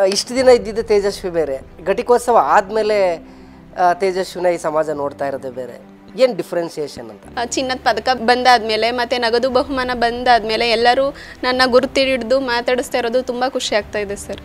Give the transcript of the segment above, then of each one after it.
ಇಷ್ಟು ದಿನ ಇದ್ದಿದ್ದು ತೇಜಸ್ವಿ ಬೇರೆ, ಘಟಿಕೋತ್ಸವ ಆದಮೇಲೆ ತೇಜಸ್ವಿನ ಈ ಸಮಾಜ ನೋಡ್ತಾ ಇರೋದೇ ಬೇರೆ. ಏನು ಡಿಫ್ರೆನ್ಸಿಯೇಷನ್ ಅಂತ? ಚಿನ್ನದ ಪದಕ ಬಂದಾದ್ಮೇಲೆ ಮತ್ತು ನಗದು ಬಹುಮಾನ ಬಂದಾದ್ಮೇಲೆ ಎಲ್ಲರೂ ನನ್ನ ಗುರುತಿಡಿದು ಮಾತಾಡಿಸ್ತಾ ಇರೋದು ತುಂಬ ಖುಷಿ ಆಗ್ತಾ ಇದೆ ಸರ್.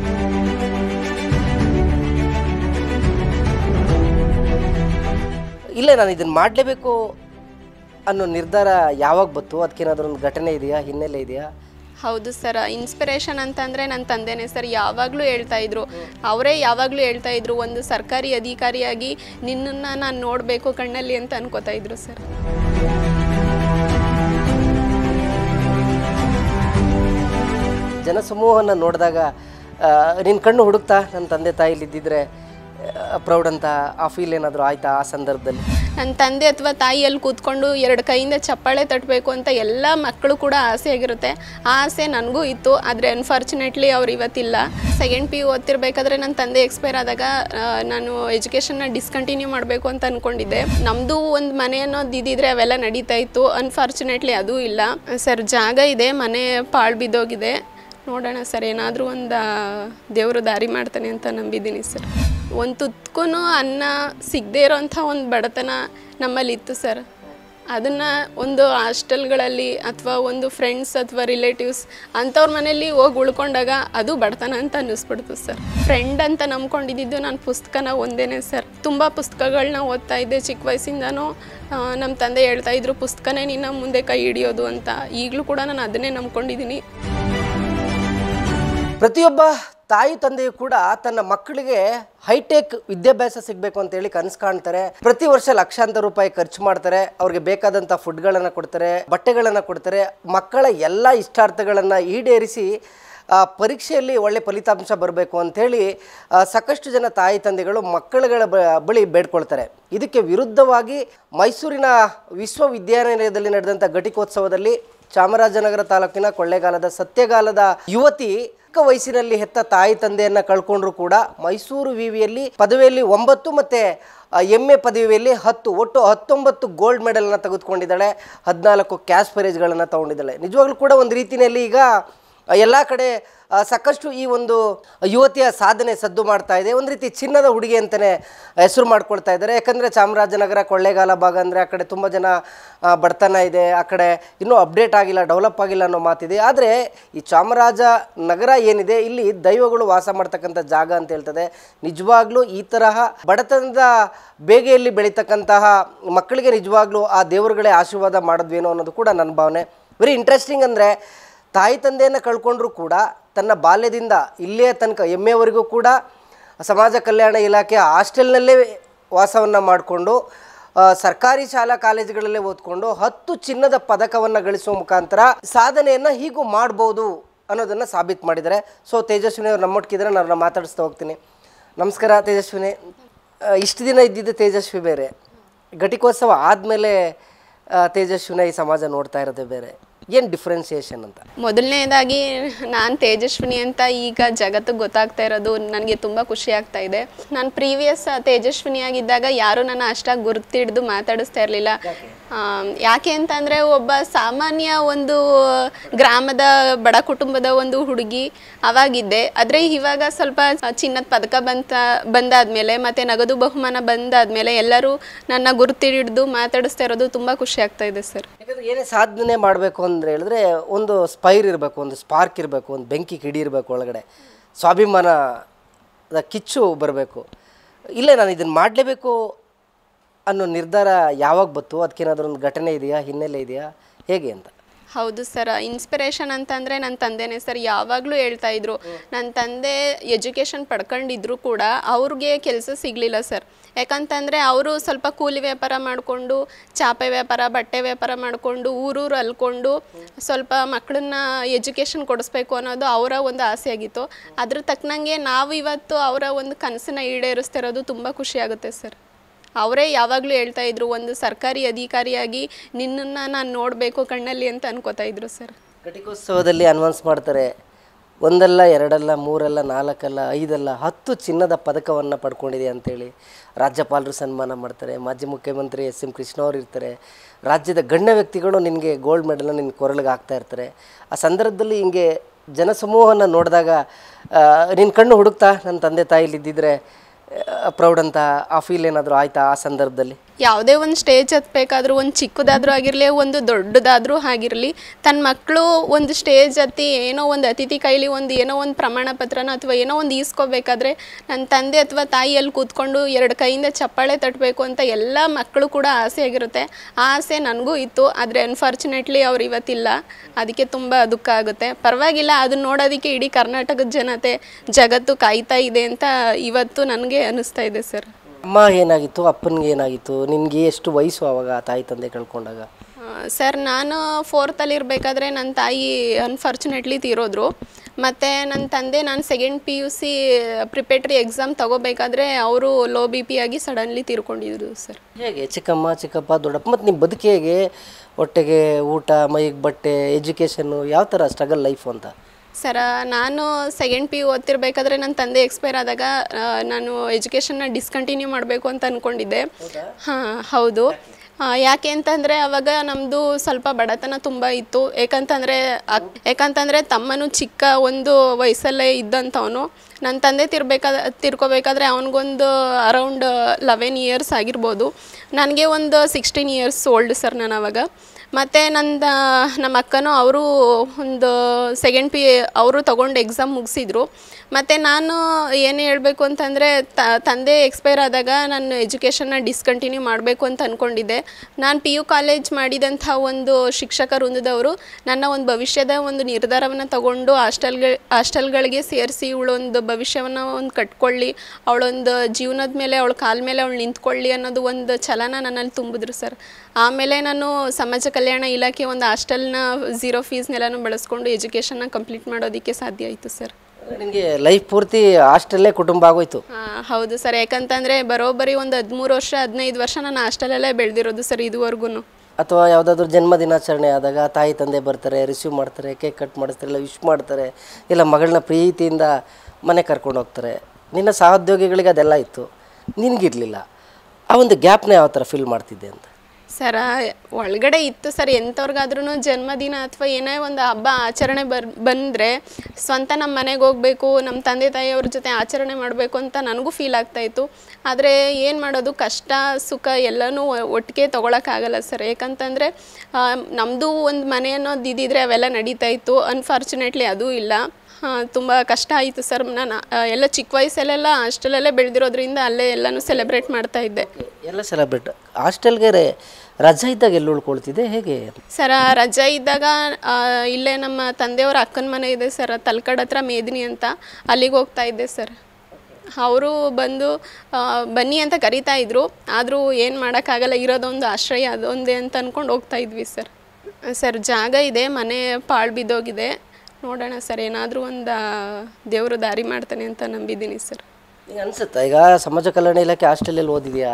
ಇಲ್ಲ, ನಾನು ಇದನ್ನು ಮಾಡಲೇಬೇಕು ಅನ್ನೋ ನಿರ್ಧಾರ ಯಾವಾಗ ಬಂತು? ಅದಕ್ಕೇನಾದರೂ ಒಂದು ಘಟನೆ ಇದೆಯಾ, ಹಿನ್ನೆಲೆ ಇದೆಯಾ? ಹೌದು ಸರ್, ಇನ್ಸ್ಪಿರೇಷನ್ ಅಂತಂದರೆ ನನ್ನ ತಂದೆನೇ ಸರ್. ಯಾವಾಗಲೂ ಹೇಳ್ತಾಯಿದ್ರು, ಅವರೇ ಯಾವಾಗಲೂ ಹೇಳ್ತಾಯಿದ್ರು, ಒಂದು ಸರ್ಕಾರಿ ಅಧಿಕಾರಿಯಾಗಿ ನಿನ್ನನ್ನು ನಾನು ನೋಡಬೇಕು ಕಣ್ಣಲ್ಲಿ ಅಂತ ಅನ್ಕೋತಾ ಇದ್ರು ಸರ್. ಜನಸಮೂಹವನ್ನು ನೋಡಿದಾಗ ನಿನ್ನ ಕಣ್ಣು ಹುಡುಕ್ತಾ ನನ್ನ ತಂದೆ ತಾಯಿಲಿ ಇದ್ದಿದ್ರೆ ಪ್ರೌಡ್ ಅಂತ ಆ ಫೀಲ್ ಏನಾದರೂ ಆಯ್ತಾ ಆ ಸಂದರ್ಭದಲ್ಲಿ? ನನ್ನ ತಂದೆ ಅಥವಾ ತಾಯಿಯಲ್ಲಿ ಕೂತ್ಕೊಂಡು ಎರಡು ಕೈಯಿಂದ ಚಪ್ಪಾಳೆ ತಟ್ಟಬೇಕು ಅಂತ ಎಲ್ಲ ಮಕ್ಕಳು ಕೂಡ ಆಸೆ ಆಗಿರುತ್ತೆ. ಆ ಆಸೆ ನನಗೂ ಇತ್ತು, ಆದರೆ ಅನ್ಫಾರ್ಚುನೇಟ್ಲಿ ಅವ್ರು ಇವತ್ತಿಲ್ಲ. ಸೆಕೆಂಡ್ PU ಓದ್ತಿರ್ಬೇಕಾದ್ರೆ ನನ್ನ ತಂದೆ ಎಕ್ಸ್ಪೈರ್ ಆದಾಗ ನಾನು ಎಜುಕೇಷನ್ನ ಡಿಸ್ಕಂಟಿನ್ಯೂ ಮಾಡಬೇಕು ಅಂತ ಅಂದ್ಕೊಂಡಿದ್ದೆ. ನಮ್ಮದು ಒಂದು ಮನೆ ಅನ್ನೋದು ಇದ್ದಿದ್ರೆ ಅವೆಲ್ಲ ನಡೀತಾ ಇತ್ತು. ಅನ್ಫಾರ್ಚುನೇಟ್ಲಿ ಅದೂ ಇಲ್ಲ ಸರ್. ಜಾಗ ಇದೆ, ಮನೆ ಪಾಳು ಬಿದ್ದೋಗಿದೆ. ನೋಡೋಣ ಸರ್, ಏನಾದರೂ ಒಂದು ದೇವರು ದಾರಿ ಮಾಡ್ತಾನೆ ಅಂತ ನಂಬಿದ್ದೀನಿ ಸರ್. ಒಂದು ತುತ್ಕೂ ಅನ್ನ ಸಿಗದೇ ಇರೋಂಥ ಒಂದು ಬಡತನ ನಮ್ಮಲ್ಲಿತ್ತು ಸರ್. ಅದನ್ನು ಒಂದು ಹಾಸ್ಟೆಲ್ಗಳಲ್ಲಿ ಅಥವಾ ಒಂದು ಫ್ರೆಂಡ್ಸ್ ಅಥವಾ ರಿಲೇಟಿವ್ಸ್ ಅಂಥವ್ರ ಮನೇಲಿ ಹೋಗಿ ಉಳ್ಕೊಂಡಾಗ ಅದು ಬಡತನ ಅಂತ ಅನ್ನಿಸ್ಬಿಡ್ತು ಸರ್. ಫ್ರೆಂಡ್ ಅಂತ ನಂಬ್ಕೊಂಡಿದ್ದು ನಾನು ಪುಸ್ತಕನ ಒಂದೇನೆ ಸರ್. ತುಂಬ ಪುಸ್ತಕಗಳನ್ನ ಓದ್ತಾ ಇದ್ದೆ ಚಿಕ್ಕ ವಯಸ್ಸಿಂದನೂ. ನಮ್ಮ ತಂದೆ ಹೇಳ್ತಾಯಿದ್ರು, ಪುಸ್ತಕನೇ ನಿನ್ನ ಮುಂದೆ ಕೈ ಹಿಡಿಯೋದು ಅಂತ. ಈಗಲೂ ಕೂಡ ನಾನು ಅದನ್ನೇ ನಂಬ್ಕೊಂಡಿದ್ದೀನಿ. ಪ್ರತಿಯೊಬ್ಬ ತಾಯಿ ತಂದೆಯು ಕೂಡ ತನ್ನ ಮಕ್ಕಳಿಗೆ ಹೈಟೆಕ್ ವಿದ್ಯಾಭ್ಯಾಸ ಸಿಗಬೇಕು ಅಂತೇಳಿ ಕನಸು ಕಾಣ್ತಾರೆ. ಪ್ರತಿ ವರ್ಷ ಲಕ್ಷಾಂತರ ರೂಪಾಯಿ ಖರ್ಚು ಮಾಡ್ತಾರೆ. ಅವ್ರಿಗೆ ಬೇಕಾದಂಥ ಫುಡ್ಗಳನ್ನು ಕೊಡ್ತಾರೆ, ಬಟ್ಟೆಗಳನ್ನು ಕೊಡ್ತಾರೆ. ಮಕ್ಕಳ ಎಲ್ಲ ಇಷ್ಟಾರ್ಥಗಳನ್ನು ಈಡೇರಿಸಿ ಪರೀಕ್ಷೆಯಲ್ಲಿ ಒಳ್ಳೆ ಫಲಿತಾಂಶ ಬರಬೇಕು ಅಂಥೇಳಿ ಸಾಕಷ್ಟು ಜನ ತಾಯಿ ತಂದೆಗಳು ಮಕ್ಕಳುಗಳ ಬಳಿ ಬೇಡ್ಕೊಳ್ತಾರೆ. ಇದಕ್ಕೆ ವಿರುದ್ಧವಾಗಿ ಮೈಸೂರಿನ ವಿಶ್ವವಿದ್ಯಾನಿಲಯದಲ್ಲಿ ನಡೆದಂಥ ಘಟಿಕೋತ್ಸವದಲ್ಲಿ ಚಾಮರಾಜನಗರ ತಾಲೂಕಿನ ಕೊಳ್ಳೇಗಾಲದ ಸತ್ಯಗಾಲದ ಯುವತಿ ವಯಸ್ಸಿನಲ್ಲಿ ಹೆತ್ತ ತಾಯಿ ತಂದೆಯನ್ನು ಕಳ್ಕೊಂಡ್ರು ಕೂಡ ಮೈಸೂರು ವಿವಿಯಲ್ಲಿ ಪದವಿಯಲ್ಲಿ 9 ಮತ್ತು MA ಪದವಿಯಲ್ಲಿ 10, ಒಟ್ಟು 19 ಗೋಲ್ಡ್ ಮೆಡಲ್ನ ತೆಗೆದುಕೊಂಡಿದ್ದಾಳೆ. 14 ಕ್ಯಾಶ್ ಪ್ರೈಜ್ಗಳನ್ನು ತೊಗೊಂಡಿದ್ದಾಳೆ. ನಿಜವಾಗ್ಲೂ ಕೂಡ ಒಂದು ರೀತಿಯಲ್ಲಿ ಈಗ ಎಲ್ಲ ಕಡೆ ಸಾಕಷ್ಟು ಈ ಒಂದು ಯುವತಿಯ ಸಾಧನೆ ಸದ್ದು ಮಾಡ್ತಾ ಇದೆ. ಒಂದು ರೀತಿ ಚಿನ್ನದ ಹುಡುಗಿ ಅಂತಲೇ ಹೆಸರು ಮಾಡ್ಕೊಳ್ತಾ ಇದ್ದಾರೆ. ಯಾಕಂದರೆ ಚಾಮರಾಜನಗರ ಕೊಳ್ಳೇಗಾಲ ಭಾಗ ಅಂದರೆ ಆ ಕಡೆ ತುಂಬ ಜನ ಬಡತನ ಇದೆ, ಆ ಕಡೆ ಇನ್ನೂ ಅಪ್ಡೇಟ್ ಆಗಿಲ್ಲ, ಡೆವಲಪ್ ಆಗಿಲ್ಲ ಅನ್ನೋ ಮಾತಿದೆ. ಆದರೆ ಈ ಚಾಮರಾಜನಗರ ಏನಿದೆ, ಇಲ್ಲಿ ದೈವಗಳು ವಾಸ ಮಾಡ್ತಕ್ಕಂಥ ಜಾಗ ಅಂತ ಹೇಳ್ತದೆ. ನಿಜವಾಗ್ಲೂ ಈ ತರಹ ಬಡತನದ ಬೇಗೆಯಲ್ಲಿ ಬೆಳೀತಕ್ಕಂತಹ ಮಕ್ಕಳಿಗೆ ನಿಜವಾಗ್ಲೂ ಆ ದೇವರುಗಳೇ ಆಶೀರ್ವಾದ ಮಾಡಿದ್ವೇನೋ ಅನ್ನೋದು ಕೂಡ ನನ್ನ ಭಾವನೆ. ವೆರಿ ಇಂಟ್ರೆಸ್ಟಿಂಗ್ ಅಂದರೆ ತಾಯಿ ತಂದೆಯನ್ನು ಕಳ್ಕೊಂಡ್ರೂ ಕೂಡ ತನ್ನ ಬಾಲ್ಯದಿಂದ ಇಲ್ಲಿಯ ತನಕ MAವರೆಗೂ ಕೂಡ ಸಮಾಜ ಕಲ್ಯಾಣ ಇಲಾಖೆ ಹಾಸ್ಟೆಲ್ನಲ್ಲೇ ವಾಸವನ್ನು ಮಾಡಿಕೊಂಡು ಸರ್ಕಾರಿ ಶಾಲಾ ಕಾಲೇಜುಗಳಲ್ಲೇ ಓದ್ಕೊಂಡು 10 ಚಿನ್ನದ ಪದಕವನ್ನು ಗಳಿಸುವ ಮುಖಾಂತರ ಸಾಧನೆಯನ್ನು ಹೀಗೂ ಮಾಡ್ಬೋದು ಅನ್ನೋದನ್ನು ಸಾಬೀತು ಮಾಡಿದ್ದಾರೆ. ಸೊ ತೇಜಸ್ವಿನಿ ಅವರು ನಮ್ಮೊಟ್ಟಿಗಿದ್ರೆ ನಾನು ಮಾತಾಡಿಸ್ತಾ ಹೋಗ್ತೀನಿ. ನಮಸ್ಕಾರ ತೇಜಸ್ವಿನಿ. ಇಷ್ಟು ದಿನ ಇದ್ದಿದ್ದು ತೇಜಸ್ವಿ ಬೇರೆ, ಘಟಿಕೋತ್ಸವ ಆದಮೇಲೆ ತೇಜಸ್ವಿನ ಈ ಸಮಾಜ ನೋಡ್ತಾ ಇರೋದೇ ಬೇರೆ. ಏನು ಡಿಫ್ರೆನ್ಸಿಯೇಷನ್ ಅಂತ? ಮೊದಲನೇದಾಗಿ ನಾನು ತೇಜಸ್ವಿನಿ ಅಂತ ಈಗ ಜಗತ್ತಿಗೆ ಗೊತ್ತಾಗ್ತಾ ಇರೋದು ನನಗೆ ತುಂಬ ಖುಷಿ ಆಗ್ತಾ ಇದೆ. ನಾನು ಪ್ರೀವಿಯಸ್ ತೇಜಸ್ವಿನಿಯಾಗಿದ್ದಾಗ ಯಾರೂ ನನ್ನ ಅಷ್ಟಾಗಿ ಗುರುತಿಡಿದು ಮಾತಾಡಿಸ್ತಾ ಇರಲಿಲ್ಲ. ಯಾಕೆ ಅಂತಂದರೆ ಒಬ್ಬ ಸಾಮಾನ್ಯ ಒಂದು ಗ್ರಾಮದ ಬಡ ಕುಟುಂಬದ ಒಂದು ಹುಡುಗಿ ಅವಾಗಿದ್ದೆ. ಆದರೆ ಇವಾಗ ಸ್ವಲ್ಪ ಚಿನ್ನದ ಪದಕ ಬಂದಾದ್ಮೇಲೆ ಮತ್ತು ನಗದು ಬಹುಮಾನ ಬಂದಾದ್ಮೇಲೆ ಎಲ್ಲರೂ ನನ್ನ ಗುರುತಿಡಿದು ಮಾತಾಡಿಸ್ತಾ ಇರೋದು ತುಂಬ ಖುಷಿ ಆಗ್ತಾ ಇದೆ ಸರ್. ಯಾಕಂದರೆ ಏನೇ ಸಾಧನೆ ಮಾಡಬೇಕು ಅಂದರೆ ಹೇಳಿದ್ರೆ ಒಂದು ಸ್ಪೈರ್ ಇರಬೇಕು, ಒಂದು ಸ್ಪಾರ್ಕ್ ಇರಬೇಕು, ಒಂದು ಬೆಂಕಿ ಕಿಡಿ ಇರಬೇಕು, ಒಳಗಡೆ ಸ್ವಾಭಿಮಾನದ ಕಿಚ್ಚು ಬರಬೇಕು. ಇಲ್ಲ, ನಾನು ಇದನ್ನು ಮಾಡಲೇಬೇಕು ಅನ್ನೋ ನಿರ್ಧಾರ ಯಾವಾಗ ಬಂತು? ಅದಕ್ಕೇನಾದರೂ ಒಂದು ಘಟನೆ ಇದೆಯಾ, ಹಿನ್ನೆಲೆ ಇದೆಯಾ, ಹೇಗೆ ಅಂತ? ಹೌದು ಸರ್, ಇನ್ಸ್ಪಿರೇಷನ್ ಅಂತಂದರೆ ನನ್ನ ತಂದೆನೇ ಸರ್. ಯಾವಾಗಲೂ ಹೇಳ್ತಾಯಿದ್ರು, ನನ್ನ ತಂದೆ ಎಜುಕೇಷನ್ ಪಡ್ಕೊಂಡಿದ್ರು ಕೂಡ ಅವ್ರಿಗೆ ಕೆಲಸ ಸಿಗಲಿಲ್ಲ ಸರ್. ಯಾಕಂತಂದರೆ ಅವರು ಸ್ವಲ್ಪ ಕೂಲಿ ವ್ಯಾಪಾರ ಮಾಡಿಕೊಂಡು, ಚಾಪೆ ವ್ಯಾಪಾರ, ಬಟ್ಟೆ ವ್ಯಾಪಾರ ಮಾಡಿಕೊಂಡು ಊರೂರು ಅಲ್ಕೊಂಡು ಸ್ವಲ್ಪ ಮಕ್ಕಳನ್ನ ಎಜುಕೇಷನ್ ಕೊಡಿಸ್ಬೇಕು ಅನ್ನೋದು ಅವರ ಒಂದು ಆಸೆ ಆಗಿತ್ತು. ಅದ್ರ ತಕ್ಕನಂಗೆ ನಾವು ಇವತ್ತು ಅವರ ಒಂದು ಕನಸನ್ನು ಈಡೇರಿಸ್ತಿರೋದು ತುಂಬ ಖುಷಿಯಾಗುತ್ತೆ ಸರ್. ಅವರೇ ಯಾವಾಗಲೂ ಹೇಳ್ತಾಯಿದ್ರು, ಒಂದು ಸರ್ಕಾರಿ ಅಧಿಕಾರಿಯಾಗಿ ನಿನ್ನನ್ನು ನಾನು ನೋಡಬೇಕು ಕಣ್ಣಲ್ಲಿ ಅಂತ ಅನ್ಕೋತಾ ಇದ್ರು ಸರ್. ಘಟಿಕೋತ್ಸವದಲ್ಲಿ ಅನೌನ್ಸ್ ಮಾಡ್ತಾರೆ, 1 ಅಲ್ಲ 2 ಅಲ್ಲ 3 ಅಲ್ಲ 4 ಅಲ್ಲ 5 ಅಲ್ಲ 10 ಚಿನ್ನದ ಪದಕವನ್ನು ಪಡ್ಕೊಂಡಿದೆ ಅಂತೇಳಿ ರಾಜ್ಯಪಾಲರು ಸನ್ಮಾನ ಮಾಡ್ತಾರೆ. ಮಾಜಿ ಮುಖ್ಯಮಂತ್ರಿ SM ಕೃಷ್ಣ ಅವರು ಇರ್ತಾರೆ. ರಾಜ್ಯದ ಗಣ್ಯ ವ್ಯಕ್ತಿಗಳು ನಿನಗೆ ಗೋಲ್ಡ್ ಮೆಡಲ್ನ ನಿನ್ನ ಕೊರಳಿಗೆ ಹಾಕ್ತಾ ಇರ್ತಾರೆ. ಆ ಸಂದರ್ಭದಲ್ಲಿ ಹಿಂಗೆ ಜನಸಮೂಹನ ನೋಡಿದಾಗ ನಿನ್ನ ಕಣ್ಣು ಹುಡುಕ್ತಾ ನನ್ನ ತಂದೆ ತಾಯಿ ಇಲ್ಲಿದ್ದಿದ್ರೆ ಪ್ರೌಡ್ ಅಂತ ಆ ಫೀಲ್ ಏನಾದರೂ ಆಯ್ತಾ ಆ ಸಂದರ್ಭದಲ್ಲಿ? ಯಾವುದೇ ಒಂದು ಸ್ಟೇಜ್ ಹತ್ಬೇಕಾದ್ರೂ, ಒಂದು ಚಿಕ್ಕದಾದ್ರೂ ಆಗಿರಲಿ, ಒಂದು ದೊಡ್ಡದಾದ್ರೂ ಆಗಿರಲಿ, ತನ್ನ ಮಕ್ಕಳು ಒಂದು ಸ್ಟೇಜ್ ಹತ್ತಿ ಏನೋ ಒಂದು ಅತಿಥಿ ಕೈಲಿ ಏನೋ ಒಂದು ಪ್ರಮಾಣ ಪತ್ರನ ಅಥವಾ ಏನೋ ಒಂದು ಈಸ್ಕೋಬೇಕಾದ್ರೆ ನನ್ನ ತಂದೆ ಅಥವಾ ತಾಯಿ ಅಲ್ಲಿ ಕೂತ್ಕೊಂಡು 2 ಕೈಯಿಂದ ಚಪ್ಪಾಳೆ ತಟ್ಟಬೇಕು ಅಂತ ಎಲ್ಲ ಮಕ್ಕಳು ಕೂಡ ಆಸೆ ಆಗಿರುತ್ತೆ. ಆ ಆಸೆ ನನಗೂ ಇತ್ತು. ಆದರೆ ಅನ್ಫಾರ್ಚುನೇಟ್ಲಿ ಅವ್ರು ಇವತ್ತಿಲ್ಲ. ಅದಕ್ಕೆ ತುಂಬ ದುಃಖ ಆಗುತ್ತೆ. ಪರವಾಗಿಲ್ಲ, ಅದನ್ನ ನೋಡೋದಕ್ಕೆ ಇಡೀ ಕರ್ನಾಟಕದ ಜನತೆ, ಜಗತ್ತು ಕಾಯ್ತಾ ಇದೆ ಅಂತ ಇವತ್ತು ನನಗೆ ಅನ್ನಿಸ್ತಾ ಇದೆ ಸರ್. ಅಮ್ಮ ಏನಾಗಿತ್ತು, ಅಪ್ಪನಿಗೆ ಏನಾಗಿತ್ತು, ನಿನಗೆ ಎಷ್ಟು ವಯಸ್ಸು ಆವಾಗ ತಾಯಿ ತಂದೆ ಕಳ್ಕೊಂಡಾಗ? ಸರ್, ನಾನು 4th ಇರಬೇಕಾದ್ರೆ ನನ್ನ ತಾಯಿ ಅನ್ಫಾರ್ಚುನೇಟ್ಲಿ ತೀರೋದ್ರು. ಮತ್ತು ನನ್ನ ತಂದೆ ನಾನು 2nd PUC ಪ್ರಿಪೇಟ್ರಿ ಎಕ್ಸಾಮ್ ತಗೋಬೇಕಾದ್ರೆ ಅವರು ಲೋ BP ಆಗಿ ಸಡನ್ಲಿ ತೀರ್ಕೊಂಡಿದ್ರು ಸರ್. ಹೇಗೆ ಚಿಕ್ಕಮ್ಮ ಚಿಕ್ಕಪ್ಪ ದೊಡ್ಡಪ್ಪ ಮತ್ತು ನಿಮ್ಮ ಬದುಕು ಹೇಗೆ? ಹೊಟ್ಟೆಗೆ ಊಟ, ಮೈಗೆ ಬಟ್ಟೆ, ಎಜುಕೇಷನ್ನು, ಯಾವ ಥರ ಸ್ಟ್ರಗಲ್ ಲೈಫು ಅಂತ? ಸರ, ನಾನು 2nd PU ಓದ್ತಿರ್ಬೇಕಾದ್ರೆ ನನ್ನ ತಂದೆ ಎಕ್ಸ್ಪೈರ್ ಆದಾಗ ನಾನು ಎಜುಕೇಷನ್ನ ಡಿಸ್ಕಂಟಿನ್ಯೂ ಮಾಡಬೇಕು ಅಂತ ಅಂದ್ಕೊಂಡಿದ್ದೆ. ಹಾಂ, ಹೌದು. ಯಾಕೆ ಅಂತಂದರೆ ಅವಾಗ ನಮ್ಮದು ಸ್ವಲ್ಪ ಬಡತನ ತುಂಬ ಇತ್ತು. ಯಾಕಂತಂದರೆ ತಮ್ಮನು ಚಿಕ್ಕ ಒಂದು ವಯಸ್ಸಲ್ಲೇ ಇದ್ದಂಥವನು. ನನ್ನ ತಂದೆ ತಿರ್ಕೋಬೇಕಾದ್ರೆ ಅವನಿಗೊಂದು ಅರೌಂಡ್ 11 ಇಯರ್ಸ್ ಆಗಿರ್ಬೋದು. ನನಗೆ ಒಂದು 16 ಇಯರ್ಸ್ ಓಲ್ಡ್ ಸರ್ ನಾನು ಅವಾಗ. ಮತ್ತು ನಮ್ಮ ಅಕ್ಕನೂ ಅವರು ಒಂದು 2nd PU ಅವರು ತೊಗೊಂಡು ಎಕ್ಸಾಮ್ ಮುಗಿಸಿದ್ರು. ಮತ್ತು ನಾನು ಏನು ಹೇಳಬೇಕು ಅಂತಂದರೆ ತಂದೆ ಎಕ್ಸ್ಪೈರ್ ಆದಾಗ ನಾನು ಎಜುಕೇಷನ್ನ ಡಿಸ್ಕಂಟಿನ್ಯೂ ಮಾಡಬೇಕು ಅಂತ ಅಂದ್ಕೊಂಡಿದ್ದೆ. ನಾನು PU ಕಾಲೇಜ್ ಮಾಡಿದಂಥ ಒಂದು ಶಿಕ್ಷಕ ವೃಂದದವರು ನನ್ನ ಒಂದು ಭವಿಷ್ಯದ ಒಂದು ನಿರ್ಧಾರವನ್ನು ತಗೊಂಡು ಹಾಸ್ಟೆಲ್ಗಳಿಗೆ ಸೇರಿಸಿ ಇವಳೊಂದು ಭವಿಷ್ಯವನ್ನು ಒಂದು ಕಟ್ಕೊಳ್ಳಿ, ಅವಳೊಂದು ಜೀವನದ ಮೇಲೆ, ಅವಳ ಕಾಲ ಮೇಲೆ ಅವಳು ನಿಂತ್ಕೊಳ್ಳಿ ಅನ್ನೋದು ಒಂದು ಛಲನ ನನ್ನಲ್ಲಿ ತುಂಬಿದ್ರು ಸರ್. ಆಮೇಲೆ ನಾನು ಸಮಾಜ ಕಲ್ಯಾಣ ಇಲಾಖೆ ಒಂದು ಹಾಸ್ಟೆಲ್ನ 0 ಫೀಸ್ನೆಲ್ಲನೂ ಬಳಸ್ಕೊಂಡು ಎಜುಕೇಷನ್ನ ಕಂಪ್ಲೀಟ್ ಮಾಡೋದಕ್ಕೆ ಸಾಧ್ಯ ಆಯಿತು ಸರ್. ನಿಮಗೆ ಲೈಫ್ ಪೂರ್ತಿ ಹಾಸ್ಟೆಲ್ಲೇ ಕುಟುಂಬ ಆಗೋಯ್ತು? ಹೌದು ಸರ್. ಯಾಕಂತಂದರೆ ಬರೋಬ್ಬರಿ ಒಂದು 13 ವರ್ಷ 15 ವರ್ಷ ನಾನು ಹಾಸ್ಟೆಲಲ್ಲೇ ಬೆಳೆದಿರೋದು ಸರ್ ಇದುವರೆಗೂ. ಅಥವಾ ಯಾವುದಾದ್ರೂ ಜನ್ಮ ದಿನಾಚರಣೆ ಆದಾಗ ತಾಯಿ ತಂದೆ ಬರ್ತಾರೆ, ರಿಸೀವ್ ಮಾಡ್ತಾರೆ, ಕೇಕ್ ಕಟ್ ಮಾಡಿಸ್ತಾರೆ, ಇಲ್ಲ ವಿಶ್ ಮಾಡ್ತಾರೆ, ಇಲ್ಲ ಮಗಳನ್ನ ಪ್ರೀತಿಯಿಂದ ಮನೆ ಕರ್ಕೊಂಡು ಹೋಗ್ತಾರೆ. ನಿನ್ನ ಸಹೋದ್ಯೋಗಿಗಳಿಗೆ ಅದೆಲ್ಲ ಇತ್ತು, ನಿನಗಿರಲಿಲ್ಲ. ಆ ಒಂದು ಗ್ಯಾಪ್ನ ಯಾವ ಥರ ಫೀಲ್ ಮಾಡ್ತಿದ್ದೆ ಅಂತ? ಸರ, ಒಳಗಡೆ ಇತ್ತು ಸರ್. ಎಂಥವ್ರಿಗಾದ್ರೂ ಜನ್ಮದಿನ ಅಥವಾ ಏನೇ ಒಂದು ಹಬ್ಬ ಆಚರಣೆ ಬಂದರೆ ಸ್ವಂತ ನಮ್ಮ ಮನೆಗೆ ಹೋಗಬೇಕು, ನಮ್ಮ ತಂದೆ ತಾಯಿಯವ್ರ ಜೊತೆ ಆಚರಣೆ ಮಾಡಬೇಕು ಅಂತ ನನಗೂ ಫೀಲ್ ಆಗ್ತಾಯಿತ್ತು. ಆದರೆ ಏನು ಮಾಡೋದು, ಕಷ್ಟ ಸುಖ ಎಲ್ಲನೂ ಒಟ್ಟಿಗೆ ತೊಗೊಳಕ್ಕಾಗಲ್ಲ ಸರ್. ಯಾಕಂತಂದರೆ ನಮ್ಮದು ಒಂದು ಮನೆ ಅನ್ನೋದು ಇದ್ದಿದ್ರೆ ಅವೆಲ್ಲ ನಡೀತಾಯಿತ್ತು. ಅನ್ಫಾರ್ಚುನೇಟ್ಲಿ ಅದೂ ಇಲ್ಲ. ತುಂಬ ಕಷ್ಟ ಆಯಿತು ಸರ್. ನಾನು ಎಲ್ಲ ಚಿಕ್ಕ ವಯಸ್ಸಲ್ಲೆಲ್ಲ ಹಾಸ್ಟೆಲಲ್ಲೇ ಬೆಳೆದಿರೋದ್ರಿಂದ ಅಲ್ಲೇ ಎಲ್ಲನೂ ಸೆಲೆಬ್ರೇಟ್ ಮಾಡ್ತಾಯಿದ್ದೆ. ಎಲ್ಲ ಸೆಲೆಬ್ರೇಟ್. ಹಾಸ್ಟೆಲ್ಗೆ ರಜೆ ಇದ್ದಾಗ ಎಲ್ಲಿ ಉಳ್ಕೊಳ್ತಿದ್ದೆ, ಹೇಗೆ ಸರ? ರಜೆ ಇದ್ದಾಗ ಇಲ್ಲೇ ನಮ್ಮ ತಂದೆಯವರ ಅಕ್ಕನ ಮನೆ ಇದೆ ಸರ್, ತಲಕಾಡು ಹತ್ರ ಮೇದಿನಿ ಅಂತ, ಅಲ್ಲಿಗೆ ಹೋಗ್ತಾ ಇದ್ದೆ ಸರ್. ಅವರು ಬಂದು ಬನ್ನಿ ಅಂತ ಕರಿತಾ ಇದ್ರು. ಆದರೂ ಏನು ಮಾಡೋಕ್ಕಾಗಲ್ಲ, ಇರೋದೊಂದು ಆಶ್ರಯ ಅದೊಂದೇ ಅಂತ ಅಂದ್ಕೊಂಡು ಹೋಗ್ತಾ ಇದ್ವಿ ಸರ್. ಸರ್, ಜಾಗ ಇದೆ, ಮನೆ ಪಾಳು ಬಿದ್ದೋಗಿದೆ. ನೋಡೋಣ ಸರ್, ಏನಾದರೂ ಒಂದು ದೇವರು ದಾರಿ ಮಾಡ್ತಾನೆ ಅಂತ ನಂಬಿದ್ದೀನಿ ಸರ್. ಈಗ ಅನಿಸುತ್ತಾ, ಈಗ ಸಮಾಜ ಕಲ್ಯಾಣ ಇಲಾಖೆ ಹಾಸ್ಟೆಲಲ್ಲಿ ಓದಿದೆಯಾ?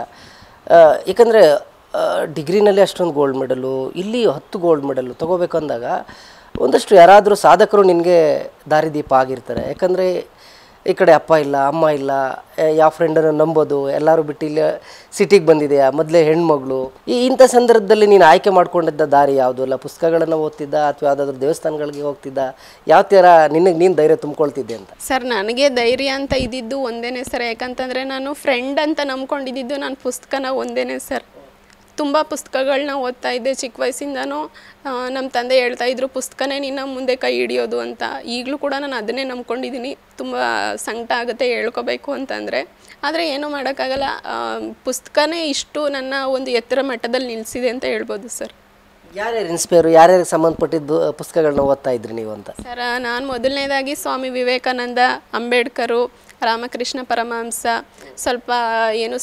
ಏಕೆಂದರೆ ಡಿಗ್ರಿನಲ್ಲಿ ಅಷ್ಟೊಂದು ಗೋಲ್ಡ್ ಮೆಡಲು, ಇಲ್ಲಿ 10 ಗೋಲ್ಡ್ ಮೆಡಲು ತೊಗೋಬೇಕಂದಾಗ ಒಂದಷ್ಟು ಯಾರಾದರೂ ಸಾಧಕರು ನಿನಗೆ ದಾರಿದೀಪ ಆಗಿರ್ತಾರೆ. ಯಾಕಂದರೆ ಈ ಕಡೆ ಅಪ್ಪ ಇಲ್ಲ, ಅಮ್ಮ ಇಲ್ಲ, ಯಾವ ಫ್ರೆಂಡನ್ನು ನಂಬೋದು, ಎಲ್ಲರೂ ಬಿಟ್ಟು ಇಲ್ಲಿ ಸಿಟಿಗೆ ಬಂದಿದೆಯಾ, ಮೊದಲೇ ಹೆಣ್ಮಗಳು. ಇಂಥ ಸಂದರ್ಭದಲ್ಲಿ ನೀನು ಆಯ್ಕೆ ಮಾಡ್ಕೊಂಡಿದ್ದ ದಾರಿ ಯಾವುದು? ಅಲ್ಲ ಪುಸ್ತಕಗಳನ್ನು ಓದ್ತಿದ್ದ ಅಥವಾ ಯಾವುದಾದ್ರೂ ದೇವಸ್ಥಾನಗಳಿಗೆ ಹೋಗ್ತಿದ್ದ? ಯಾವ ಥರ ನೀನು ಧೈರ್ಯ ತುಂಬ್ಕೊಳ್ತಿದ್ದೆ ಅಂತ? ಸರ್, ನನಗೆ ಧೈರ್ಯ ಅಂತ ಇದ್ದಿದ್ದು ಒಂದೇ ಸರ್. ಯಾಕಂತಂದರೆ ನಾನು ಫ್ರೆಂಡ್ ಅಂತ ನಂಬ್ಕೊಂಡಿದ್ದು ನಾನು ಪುಸ್ತಕನ ಒಂದೇ ಸರ್. ತುಂಬ ಪುಸ್ತಕಗಳನ್ನ ಓದ್ತಾ ಇದ್ದೆ ಚಿಕ್ಕ ವಯಸ್ಸಿಂದನೂ. ನಮ್ಮ ತಂದೆ ಹೇಳ್ತಾಯಿದ್ರು, ಪುಸ್ತಕನೇ ನಿನ್ನ ಮುಂದೆ ಕೈ ಹಿಡಿಯೋದು ಅಂತ. ಈಗಲೂ ಕೂಡ ನಾನು ಅದನ್ನೇ ನಂಬ್ಕೊಂಡಿದ್ದೀನಿ. ತುಂಬ ಸಂಕಟ ಆಗುತ್ತೆ ಹೇಳ್ಕೋಬೇಕು ಅಂತಂದರೆ, ಆದರೆ ಏನೂ ಮಾಡೋಕ್ಕಾಗಲ್ಲ. ಪುಸ್ತಕನೇ ಇಷ್ಟು ನನ್ನ ಒಂದು ಎತ್ತರ ಮಟ್ಟದಲ್ಲಿ ನಿಲ್ಲಿಸಿದೆ ಅಂತ ಹೇಳ್ಬೋದು ಸರ್. ಯಾರ್ಯಾರು ಇನ್ಸ್ಪೈರು, ಯಾರ್ಯಾರಿಗೆ ಸಂಬಂಧಪಟ್ಟಿದ್ದು ಪುಸ್ತಕಗಳನ್ನ ಓದ್ತಾ ಇದ್ರಿ ನೀವು ಅಂತ? ಸರ್, ನಾನು ಮೊದಲನೇದಾಗಿ ಸ್ವಾಮಿ ವಿವೇಕಾನಂದ, ಅಂಬೇಡ್ಕರು, ರಾಮಕೃಷ್ಣ ಪರಮಹಂಸ, ಸ್ವಲ್ಪ ಏನು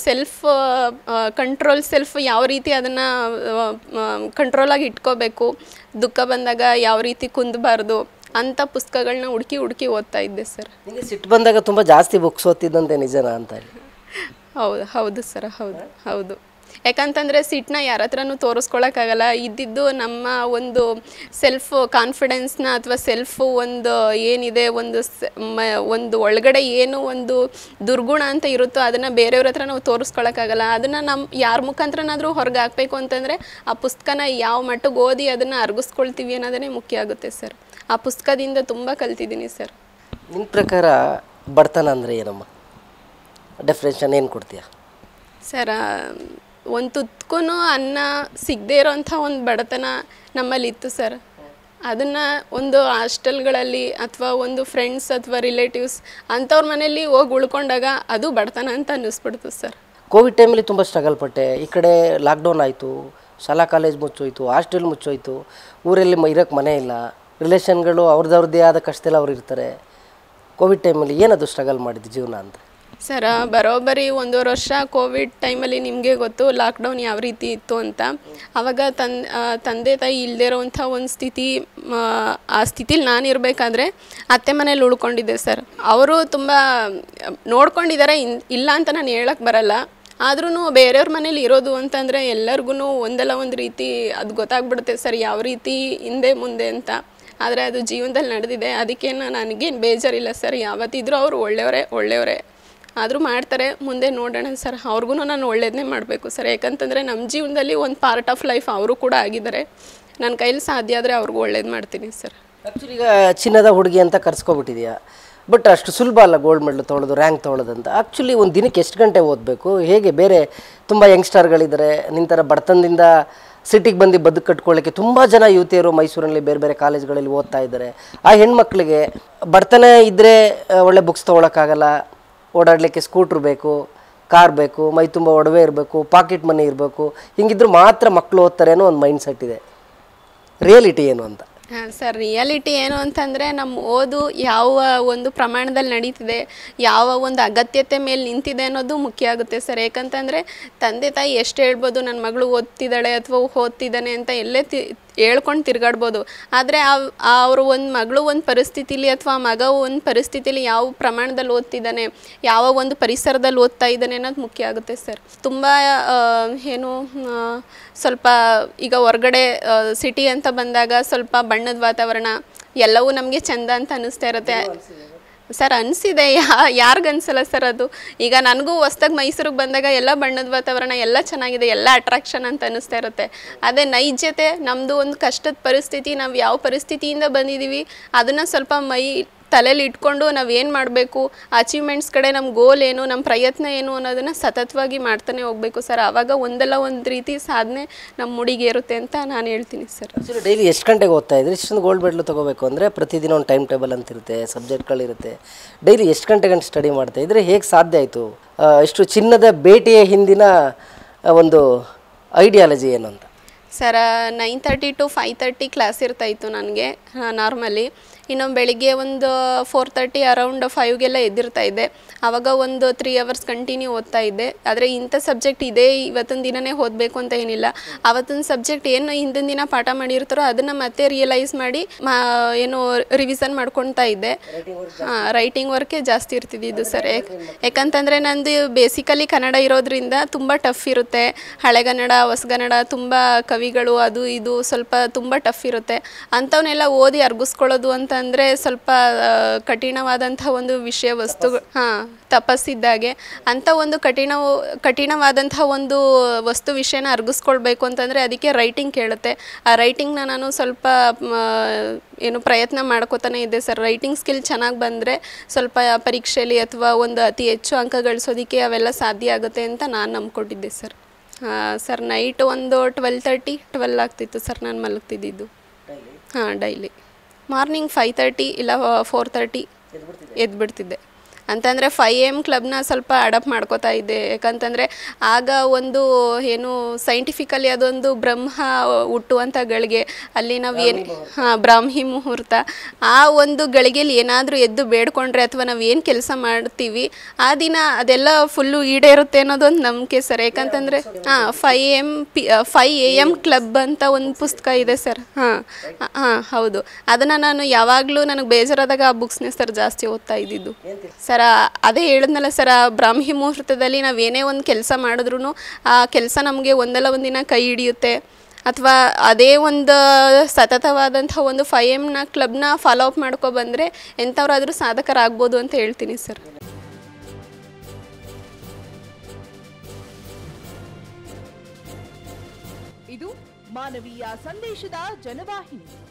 ಸೆಲ್ಫ್ ಯಾವ ರೀತಿ ಅದನ್ನು ಕಂಟ್ರೋಲಾಗಿ ಇಟ್ಕೋಬೇಕು, ದುಃಖ ಬಂದಾಗ ಯಾವ ರೀತಿ ಕುಂದಬಾರ್ದು ಅಂಥ ಪುಸ್ತಕಗಳನ್ನ ಹುಡುಕಿ ಓದ್ತಾ ಇದ್ದೆ ಸರ್. ನಿಮಗೆ ಸಿಟ್ಟು ಬಂದಾಗ ತುಂಬ ಜಾಸ್ತಿ ಬುಕ್ಸ್ ಓದ್ತಿದ್ದಂತೆ, ನಿಜನಾ ಅಂತ? ಹೌದು ಸರ್, ಹೌದು. ಯಾಕಂತಂದರೆ ಸಿಟ್ಟನ್ನ ಯಾರ ಹತ್ರನೂ ತೋರಿಸ್ಕೊಳಕ್ಕಾಗಲ್ಲ. ಇದ್ದಿದ್ದು ನಮ್ಮ ಒಂದು ಸೆಲ್ಫ್ ಕಾನ್ಫಿಡೆನ್ಸ್ನ ಅಥವಾ ಸೆಲ್ಫು ಒಂದು ಏನಿದೆ ಒಂದು ಒಳಗಡೆ ಏನು ಒಂದು ದುರ್ಗುಣ ಅಂತ ಇರುತ್ತೋ ಅದನ್ನು ಬೇರೆಯವ್ರ ಹತ್ರ ನಾವು ತೋರಿಸ್ಕೊಳಕ್ಕಾಗಲ್ಲ. ಅದನ್ನು ಯಾರ ಮುಖಾಂತರನಾದರೂ ಹೊರಗೆ ಹಾಕಬೇಕು ಅಂತಂದರೆ ಆ ಪುಸ್ತಕನ ಯಾವ ಮಟ್ಟಿಗೆ ಓದಿ ಅದನ್ನು ಅರಗಿಸ್ಕೊಳ್ತೀವಿ ಅನ್ನೋದೇ ಮುಖ್ಯ ಆಗುತ್ತೆ ಸರ್. ಆ ಪುಸ್ತಕದಿಂದ ತುಂಬ ಕಲ್ತಿದ್ದೀನಿ ಸರ್. ನಿಮ್ಮ ಪ್ರಕಾರ ಬಡತನ ಅಂದರೆ ಏನಮ್ಮ? ಡೆಫಿನೇಷನ್ ಏನು ಕೊಡ್ತೀಯಾ ಸರ್? ಒಂದು ತುತ್ಕೂ ಅನ್ನ ಸಿಗದೇ ಇರೋಂಥ ಒಂದು ಬಡತನ ನಮ್ಮಲ್ಲಿತ್ತು ಸರ್. ಅದನ್ನು ಒಂದು ಹಾಸ್ಟೆಲ್ಗಳಲ್ಲಿ ಅಥವಾ ಒಂದು ಫ್ರೆಂಡ್ಸ್ ಅಥವಾ ರಿಲೇಟಿವ್ಸ್ ಅಂಥವ್ರ ಮನೇಲಿ ಹೋಗಿ ಉಳ್ಕೊಂಡಾಗ ಅದು ಬಡತನ ಅಂತ ಅನ್ನಿಸ್ಬಿಡ್ತು ಸರ್. ಕೋವಿಡ್ ಟೈಮಲ್ಲಿ ತುಂಬ ಸ್ಟ್ರಗಲ್ ಪಟ್ಟೆ. ಈ ಕಡೆ ಲಾಕ್ಡೌನ್ ಆಯಿತು, ಶಾಲಾ ಕಾಲೇಜ್ ಮುಚ್ಚೋಯ್ತು, ಹಾಸ್ಟೆಲ್ ಮುಚ್ಚೋಯ್ತು, ಊರಲ್ಲಿ ಇರೋಕ್ಕೆ ಮನೆ ಇಲ್ಲ, ರಿಲೇಷನ್ಗಳು ಅವ್ರದ್ದೇ ಆದ ಕಷ್ಟದಲ್ಲಿ ಅವ್ರು ಇರ್ತಾರೆ. ಕೋವಿಡ್ ಟೈಮಲ್ಲಿ ಏನದು ಸ್ಟ್ರಗಲ್ ಮಾಡಿದ್ದು ಜೀವನ ಅಂತ? ಸರ್, ಬರೋಬ್ಬರಿ 1.5 ವರ್ಷ ಕೋವಿಡ್ ಟೈಮಲ್ಲಿ ನಿಮಗೆ ಗೊತ್ತು ಲಾಕ್ಡೌನ್ ಯಾವ ರೀತಿ ಇತ್ತು ಅಂತ. ಆವಾಗ ತಂದೆ ತಾಯಿ ಇಲ್ಲದೇ ಇರೋವಂಥ ಒಂದು ಸ್ಥಿತಿ, ಆ ಸ್ಥಿತಿಲಿ ನಾನು ಇರಬೇಕಾದ್ರೆ ಅತ್ತೆ ಮನೇಲಿ ಉಳ್ಕೊಂಡಿದ್ದೆ ಸರ್. ಅವರು ತುಂಬ ನೋಡ್ಕೊಂಡಿದ್ದಾರೆ, ಇಲ್ಲ ಅಂತ ನಾನು ಹೇಳಕ್ಕೆ ಬರಲ್ಲ. ಆದ್ರೂ ಬೇರೆಯವ್ರ ಮನೇಲಿ ಇರೋದು ಅಂತಂದರೆ ಎಲ್ಲರಿಗೂ ಒಂದಲ್ಲ ಒಂದು ರೀತಿ ಅದು ಗೊತ್ತಾಗ್ಬಿಡುತ್ತೆ ಸರ್, ಯಾವ ರೀತಿ ಹಿಂದೆ ಮುಂದೆ ಅಂತ. ಆದರೆ ಅದು ಜೀವನದಲ್ಲಿ ನಡೆದಿದೆ. ಅದಕ್ಕೇನು ನನಗೇನು ಬೇಜಾರಿಲ್ಲ ಸರ್. ಯಾವತ್ತಿದ್ರೂ ಅವರು ಒಳ್ಳೆಯವರೇ ಆದರೂ ಮಾಡ್ತಾರೆ. ಮುಂದೆ ನೋಡೋಣ ಸರ್. ಅವ್ರಿಗೂ ನಾನು ಒಳ್ಳೇದನ್ನೇ ಮಾಡಬೇಕು ಸರ್. ಯಾಕಂತಂದರೆ ನಮ್ಮ ಜೀವನದಲ್ಲಿ ಒಂದು ಪಾರ್ಟ್ ಆಫ್ ಲೈಫ್ ಅವರು ಕೂಡ ಆಗಿದ್ದಾರೆ. ನನ್ನ ಕೈಲಿ ಸಾಧ್ಯ ಆದರೆ ಅವ್ರಿಗೂ ಒಳ್ಳೇದು ಮಾಡ್ತೀನಿ ಸರ್. ಆ್ಯಕ್ಚುಲಿ ಈಗ ಚಿನ್ನದ ಹುಡುಗಿ ಅಂತ ಕರ್ಸ್ಕೊಬಿಟ್ಟಿದೆಯಾ, ಬಟ್ ಅಷ್ಟು ಸುಲಭ ಅಲ್ಲ ಗೋಲ್ಡ್ ಮೆಡಲ್ ತೊಗೊಳ್ಳೋದು, ರ್ಯಾಂಕ್ ತೊಗೊಳ್ಳೋದಂತ. ಆ್ಯಕ್ಚುಲಿ ಒಂದು ದಿನಕ್ಕೆ ಎಷ್ಟು ಗಂಟೆ ಓದಬೇಕು? ಹೇಗೆ? ಬೇರೆ ತುಂಬ ಯಂಗ್ಸ್ಟರ್ಗಳಿದ್ದಾರೆ ನಿಂತರ ಬಡತನದಿಂದ ಸಿಟಿಗೆ ಬಂದು ಬದುಕು ಕಟ್ಕೊಳ್ಳೋಕ್ಕೆ ತುಂಬ ಜನ ಯುವತಿಯರು ಮೈಸೂರಲ್ಲಿ ಬೇರೆ ಬೇರೆ ಕಾಲೇಜ್ಗಳಲ್ಲಿ ಓದ್ತಾ ಇದ್ದಾರೆ. ಆ ಹೆಣ್ಮಕ್ಳಿಗೆ ಬಡತನ ಇದ್ದರೆ ಒಳ್ಳೆ ಬುಕ್ಸ್ ತೊಗೊಳಕ್ಕಾಗಲ್ಲ, ಓಡಾಡಲಿಕ್ಕೆ ಸ್ಕೂಟ್ರ್ ಬೇಕು, ಕಾರ್ ಬೇಕು, ಮೈ ತುಂಬ ಒಡವೆ ಇರಬೇಕು, ಪಾಕೆಟ್ ಮನಿ ಇರಬೇಕು, ಹಿಂಗಿದ್ರು ಮಾತ್ರ ಮಕ್ಕಳು ಓದ್ತಾರೆ ಅನ್ನೋ ಒಂದು ಮೈಂಡ್ ಸೆಟ್ ಇದೆ. ರಿಯಾಲಿಟಿ ಏನು ಅಂತ? ಹಾಂ ಸರ್, ರಿಯಾಲಿಟಿ ಏನು ಅಂತಂದರೆ ನಮ್ಮ ಓದು ಯಾವ ಒಂದು ಪ್ರಮಾಣದಲ್ಲಿ ನಡೀತಿದೆ, ಯಾವ ಒಂದು ಅಗತ್ಯತೆ ಮೇಲೆ ನಿಂತಿದೆ ಅನ್ನೋದು ಮುಖ್ಯ ಆಗುತ್ತೆ ಸರ್. ಯಾಕಂತಂದರೆ ತಂದೆ ತಾಯಿ ಎಷ್ಟು ಹೇಳ್ಬೋದು ನನ್ನ ಮಗಳು ಓದ್ತಿದ್ದಾಳೆ ಅಥವಾ ಓದ್ತಿದ್ದಾನೆ ಅಂತ ಎಲ್ಲೇ ಹೇಳ್ಕೊಂಡು ತಿರುಗಾಡ್ಬೋದು. ಆದರೆ ಅವರು ಒಂದು ಮಗಳು ಒಂದು ಪರಿಸ್ಥಿತಿಲಿ ಅಥವಾ ಮಗ ಒಂದು ಪರಿಸ್ಥಿತಿಲಿ ಯಾವ ಪ್ರಮಾಣದಲ್ಲಿ ಓದ್ತಿದ್ದಾನೆ, ಯಾವ ಒಂದು ಪರಿಸರದಲ್ಲಿ ಓದ್ತಾ ಇದ್ದಾನೆ ಅನ್ನೋದು ಮುಖ್ಯ ಆಗುತ್ತೆ ಸರ್. ತುಂಬ ಏನು ಸ್ವಲ್ಪ ಈಗ ಹೊರಗಡೆ ಸಿಟಿ ಅಂತ ಬಂದಾಗ ಸ್ವಲ್ಪ ಬಣ್ಣದ ವಾತಾವರಣ ಎಲ್ಲವೂ ನಮಗೆ ಚೆಂದ ಅಂತ ಅನ್ನಿಸ್ತಾ ಇರುತ್ತೆ ಸರ್. ಅನಿಸಿದೆ, ಯಾರಿಗನ್ಸಲ್ಲ ಸರ್ ಅದು. ಈಗ ನನಗೂ ಹೊಸ್ದಾಗಿ ಮೈಸೂರಿಗೆ ಬಂದಾಗ ಎಲ್ಲ ಬಣ್ಣದ ವಾತಾವರಣ ಎಲ್ಲ ಚೆನ್ನಾಗಿದೆ, ಎಲ್ಲ ಅಟ್ರಾಕ್ಷನ್ ಅಂತ ಅನ್ನಿಸ್ತಾ ಇರುತ್ತೆ. ಅದೇ ನೈಜತೆ ನಮ್ಮದು ಒಂದು ಕಷ್ಟದ ಪರಿಸ್ಥಿತಿ, ನಾವು ಯಾವ ಪರಿಸ್ಥಿತಿಯಿಂದ ಬಂದಿದ್ದೀವಿ ಅದನ್ನು ಸ್ವಲ್ಪ ತಲೆಯಲ್ಲಿ ಇಟ್ಕೊಂಡು ನಾವೇನು ಮಾಡಬೇಕು, ಅಚೀವ್ಮೆಂಟ್ಸ್ ಕಡೆ ನಮ್ಮ ಗೋಲ್ ಏನು, ನಮ್ಮ ಪ್ರಯತ್ನ ಏನು ಅನ್ನೋದನ್ನು ಸತತವಾಗಿ ಮಾಡ್ತಾನೆ ಹೋಗಬೇಕು ಸರ್. ಆವಾಗ ಒಂದಲ್ಲ ಒಂದು ರೀತಿ ಸಾಧನೆ ನಮ್ಮ ಮುಡಿಗೇರುತ್ತೆ ಅಂತ ನಾನು ಹೇಳ್ತೀನಿ ಸರ್. ಆ್ಯಕ್ಚುಲಿ ಡೈಲಿ ಎಷ್ಟು ಗಂಟೆಗೆ ಓದ್ತಾ ಇದ್ರಿ? ಇಷ್ಟೊಂದು ಗೋಲ್ಡ್ ಮೆಡಲ್ ತೊಗೋಬೇಕು ಅಂದರೆ ಪ್ರತಿದಿನ ಒಂದು ಟೈಮ್ ಟೇಬಲ್ ಅಂತ ಇರುತ್ತೆ, ಸಬ್ಜೆಕ್ಟ್ಗಳಿರುತ್ತೆ. ಡೈಲಿ ಎಷ್ಟು ಗಂಟೆ ಸ್ಟಡಿ ಮಾಡ್ತಾ ಇದ್ರೆ ಹೇಗೆ ಸಾಧ್ಯ ಆಯಿತು? ಇಷ್ಟು ಚಿನ್ನದ ಬೇಟೆಯ ಹಿಂದಿನ ಒಂದು ಐಡಿಯಾಲಜಿ ಏನು ಅಂತ? ಸರ್, 9:30 to 5:30 ಕ್ಲಾಸ್ ಇರ್ತಾಯಿತ್ತು ನನಗೆ ನಾರ್ಮಲಿ. ಇನ್ನೊಂದು ಬೆಳಿಗ್ಗೆ ಒಂದು 4:30 ಅರೌಂಡ್ 5ಗೆಲ್ಲ ಎದ್ದಿರ್ತಾ ಇದ್ದೆ. ಆವಾಗ ಒಂದು 3 hours ಕಂಟಿನ್ಯೂ ಓದ್ತಾ ಇದ್ದೆ. ಆದರೆ ಇಂಥ ಸಬ್ಜೆಕ್ಟ್ ಇದೆ ಇವತ್ತಿನ ದಿನವೇ ಓದಬೇಕು ಅಂತ ಏನಿಲ್ಲ. ಆವತ್ತಿನ ಸಬ್ಜೆಕ್ಟ್ ಏನು ಹಿಂದಿನ ದಿನ ಪಾಠ ಮಾಡಿರ್ತಾರೋ ಅದನ್ನು ಮತ್ತೆ ರಿಯಲೈಸ್ ಮಾಡಿ ಏನು ರಿವಿಸನ್ ಮಾಡ್ಕೊತಾ ಇದ್ದೆ. ರೈಟಿಂಗ್ ವರ್ಕೇ ಜಾಸ್ತಿ ಇರ್ತಿದ್ದು ಸರ್. ಯಾಕಂತಂದರೆ ನಂದು ಬೇಸಿಕಲಿ ಕನ್ನಡ ಇರೋದ್ರಿಂದ ತುಂಬ ಟಫ್ ಇರುತ್ತೆ. ಹಳೆಗನ್ನಡ, ಹೊಸಗನ್ನಡ, ತುಂಬ ಕವಿಗಳು ಅದು ಇದು ಸ್ವಲ್ಪ ತುಂಬ ಟಫ್ ಇರುತ್ತೆ. ಅಂಥವನ್ನೆಲ್ಲ ಓದಿ ಅರ್ಗಿಸ್ಕೊಳ್ಳೋದು ಅಂತಂದರೆ ಸ್ವಲ್ಪ ಕಠಿಣವಾದಂಥ ಒಂದು ವಿಷಯ ವಸ್ತು. ತಪಸ್ಸಿದ್ದಾಗೆ ಅಂಥ ಒಂದು ಕಠಿಣವಾದಂಥ ಒಂದು ವಸ್ತು ವಿಷಯನ ಅರ್ಗಿಸ್ಕೊಳ್ಬೇಕು ಅಂತಂದರೆ ಅದಕ್ಕೆ ರೈಟಿಂಗ್ ಕೇಳುತ್ತೆ. ಆ ರೈಟಿಂಗ್ನ ನಾನು ಸ್ವಲ್ಪ ಏನು ಪ್ರಯತ್ನ ಮಾಡ್ಕೋತಾನೆ ಇದ್ದೆ ಸರ್. ರೈಟಿಂಗ್ ಸ್ಕಿಲ್ ಚೆನ್ನಾಗಿ ಬಂದರೆ ಸ್ವಲ್ಪ ಪರೀಕ್ಷೆಯಲ್ಲಿ ಅಥವಾ ಒಂದು ಅತಿ ಹೆಚ್ಚು ಅಂಕ ಗಳಿಸೋದಕ್ಕೆ ಅವೆಲ್ಲ ಸಾಧ್ಯ ಆಗುತ್ತೆ ಅಂತ ನಾನು ನಂಬ್ಕೊಟ್ಟಿದ್ದೆ ಸರ್. ಸರ್, ನೈಟ್ ಒಂದು 12:30 ಆಗ್ತಿತ್ತು ಸರ್ ನಾನು ಮಲಗ್ತಿದ್ದಿದ್ದು. ಡೈಲಿ ಮಾರ್ನಿಂಗ್ 5:30 ಇಲ್ಲ 4:30 ಎದ್ಬಿಡ್ತಿದ್ದೆ. ಅಂತಂದರೆ 5 AM ಕ್ಲಬ್ನ ಸ್ವಲ್ಪ ಅಡಾಪ್ಟ್ ಮಾಡ್ಕೋತಾ ಇದ್ದೆ. ಯಾಕಂತಂದರೆ ಆಗ ಒಂದು ಏನು ಸೈಂಟಿಫಿಕಲಿ ಅದೊಂದು ಬ್ರಹ್ಮ ಹುಟ್ಟುವಂಥ ಗಳಿಗೆ, ಅಲ್ಲಿ ನಾವು ಏನು ಬ್ರಾಹ್ಮಿ ಮುಹೂರ್ತ, ಆ ಒಂದು ಗಳಿಗೆಯಲ್ಲಿ ಏನಾದರೂ ಎದ್ದು ಬೇಡ್ಕೊಂಡ್ರೆ ಅಥವಾ ನಾವು ಏನು ಕೆಲಸ ಮಾಡ್ತೀವಿ ಆ ದಿನ ಅದೆಲ್ಲ ಫುಲ್ಲು ಈಡೇರುತ್ತೆ ಅನ್ನೋದೊಂದು ನಂಬಿಕೆ ಸರ್. ಯಾಕಂತಂದರೆ 5 AM ಕ್ಲಬ್ ಅಂತ ಒಂದು ಪುಸ್ತಕ ಇದೆ ಸರ್. ಹೌದು. ಅದನ್ನು ನಾನು ಯಾವಾಗಲೂ ನನಗೆ ಬೇಜಾರಾದಾಗ ಆ ಬುಕ್ಸ್ನೇ ಸರ್ ಜಾಸ್ತಿ ಓದ್ತಾ ಇದ್ದಿದ್ದು ಸರ್. ಸರ ಅದೇ ಹೇಳಿದ್ನಲ್ಲ ಸರ ಬ್ರಾಹ್ಮಿ ಮುಹೂರ್ತದಲ್ಲಿ ನಾವು ಏನೇ ಒಂದು ಕೆಲಸ ಮಾಡಿದ್ರೂ ಆ ಕೆಲಸ ನಮಗೆ ಒಂದಲ್ಲ ಒಂದಿನ ಕೈ ಹಿಡಿಯುತ್ತೆ. ಅಥವಾ ಅದೇ ಒಂದು ಸತತವಾದಂಥ ಒಂದು 5M ಕ್ಲಬ್ನ ಫಾಲೋ ಅಪ್ ಮಾಡ್ಕೊ ಬಂದರೆ ಎಂಥವ್ರಾದರೂ ಸಾಧಕರಾಗ್ಬೋದು ಅಂತ ಹೇಳ್ತೀನಿ ಸರ್. ಇದು ಮಾನವೀಯ ಸಂದೇಶದ ಜನವಾಹಿನಿ.